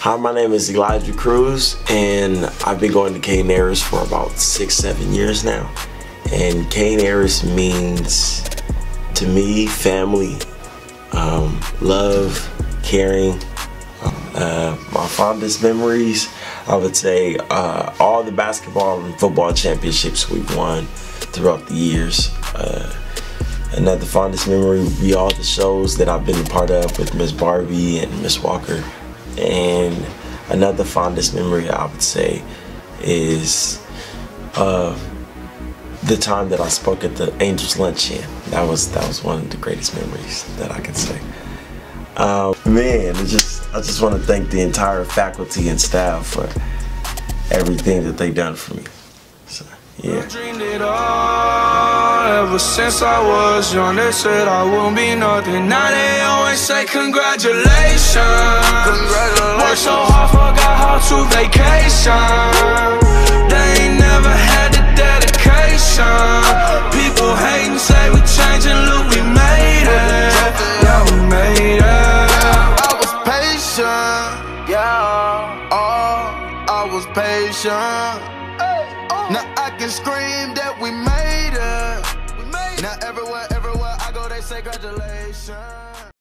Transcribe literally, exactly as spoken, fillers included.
Hi, my name is Elijiah Cruz, and I've been going to Kayne for about six, seven years now. And Kayne means, to me, family, um, love, caring. Uh, my fondest memories, I would say, uh, all the basketball and football championships we've won throughout the years. Uh, another fondest memory would be all the shows that I've been a part of with Miss Barbie and Miss Walker. And another fondest memory, I would say, is uh, the time that I spoke at the Angels Luncheon. That was that was one of the greatest memories that I can say. Um, man, it just I just want to thank the entire faculty and staff for everything that they've done for me. So, yeah. I dreamed it all ever since I was young. They said I won't be nothing. Now they always say congratulations. Congratulations. Worked so hard, forgot how to vacation. They ain't never had the dedication. People hate and say we changing, look, we made it. Yeah, we made it. Yeah, oh, I was patient. Now I can scream that we made it. Now everywhere, everywhere I go, they say congratulations.